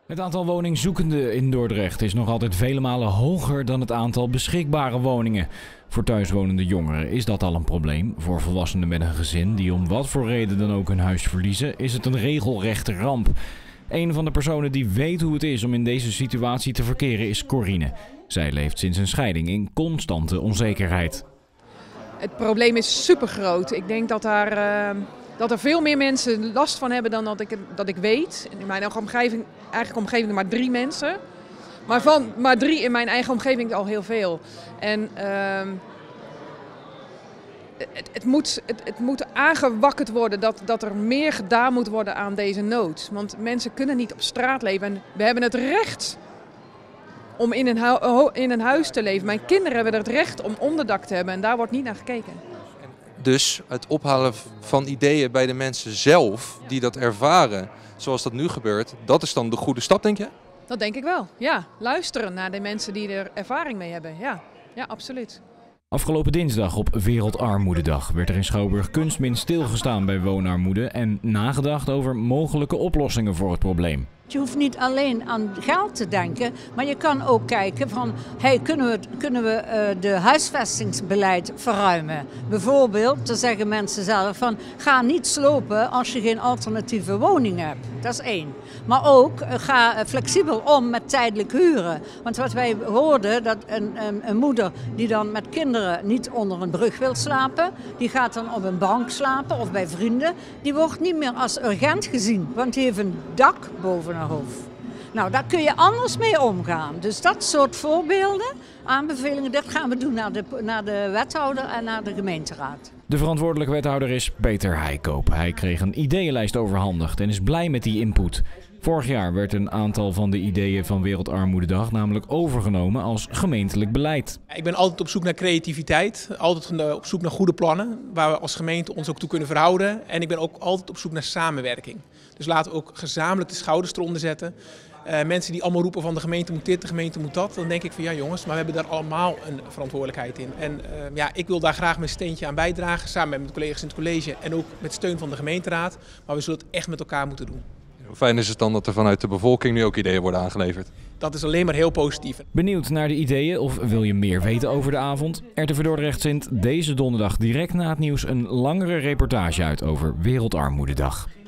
Het aantal woningzoekenden in Dordrecht is nog altijd vele malen hoger dan het aantal beschikbare woningen. Voor thuiswonende jongeren is dat al een probleem. Voor volwassenen met een gezin die om wat voor reden dan ook hun huis verliezen, is het een regelrechte ramp. Een van de personen die weet hoe het is om in deze situatie te verkeren is Corine. Zij leeft sinds een scheiding in constante onzekerheid. Het probleem is supergroot. Ik denk dat er veel meer mensen last van hebben dan dat ik weet. In mijn eigen omgeving maar 3 mensen. Maar 3 in mijn eigen omgeving al heel veel. En het moet aangewakkerd worden dat er meer gedaan moet worden aan deze nood. Want mensen kunnen niet op straat leven. En we hebben het recht om in een huis te leven. Mijn kinderen hebben het recht om onderdak te hebben en daar wordt niet naar gekeken. Dus het ophalen van ideeën bij de mensen zelf die dat ervaren, zoals dat nu gebeurt, dat is dan de goede stap, denk je? Dat denk ik wel, ja. Luisteren naar de mensen die er ervaring mee hebben, ja, absoluut. Afgelopen dinsdag op Wereldarmoededag werd er in Schouwburg kunstmin stilgestaan bij woonarmoede en nagedacht over mogelijke oplossingen voor het probleem. Je hoeft niet alleen aan geld te denken, maar je kan ook kijken van, kunnen we de huisvestingsbeleid verruimen? Bijvoorbeeld, dan zeggen mensen zelf van, ga niet slopen als je geen alternatieve woning hebt. Dat is 1. Maar ook, ga flexibel om met tijdelijk huren. Want wat wij hoorden, dat een moeder die dan met kinderen niet onder een brug wil slapen, die gaat dan op een bank slapen of bij vrienden, die wordt niet meer als urgent gezien, want die heeft een dak boven haar hoofd. Nou, daar kun je anders mee omgaan. Dus dat soort voorbeelden, aanbevelingen, dat gaan we doen naar de wethouder en naar de gemeenteraad. De verantwoordelijke wethouder is Peter Heikoop. Hij kreeg een ideeënlijst overhandigd en is blij met die input. Vorig jaar werd een aantal van de ideeën van Wereldarmoededag namelijk overgenomen als gemeentelijk beleid. Ik ben altijd op zoek naar creativiteit, altijd op zoek naar goede plannen waar we als gemeente ons ook toe kunnen verhouden. En ik ben ook altijd op zoek naar samenwerking. Dus laten we ook gezamenlijk de schouders eronder zetten. Mensen die allemaal roepen van de gemeente moet dit, de gemeente moet dat. Dan denk ik van ja jongens, maar we hebben daar allemaal een verantwoordelijkheid in. En ik wil daar graag mijn steentje aan bijdragen, samen met mijn collega's in het college en ook met steun van de gemeenteraad. Maar we zullen het echt met elkaar moeten doen. Hoe fijn is het dan dat er vanuit de bevolking nu ook ideeën worden aangeleverd? Dat is alleen maar heel positief. Benieuwd naar de ideeën of wil je meer weten over de avond? RTV Dordrecht zendt deze donderdag direct na het nieuws een langere reportage uit over Wereldarmoededag.